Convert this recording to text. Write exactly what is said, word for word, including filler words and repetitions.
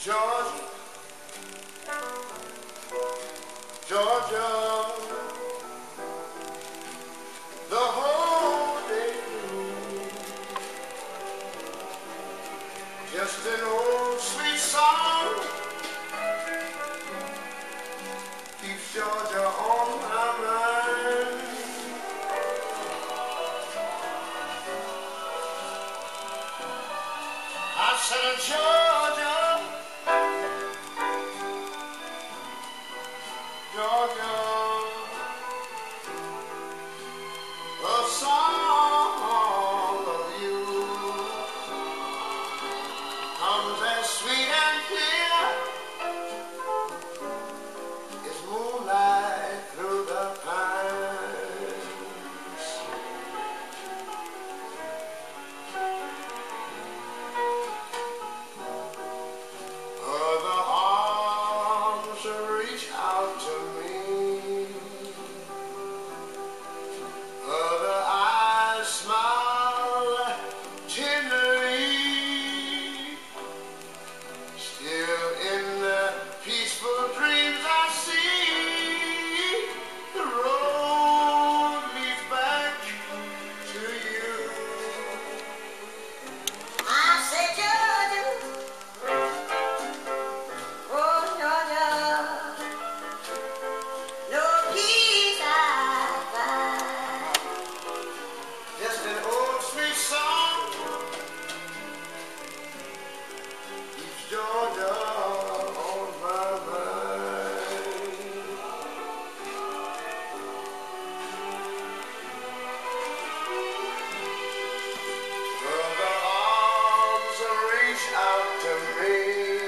Georgia, Georgia, the whole day through. Just an old sweet song keeps Georgia on my mind. I said, Georgia, Georgia, a song of you comes as sweet and clear as moonlight through the pines. Other arms reach out to me, other eyes smile tenderly. Still in the peaceful dreams I see, the road leads back to you. I said, Georgia, oh Georgia, no peace I find. Just an old sweet song keeps Georgia on my mind. Other arms reach out to me,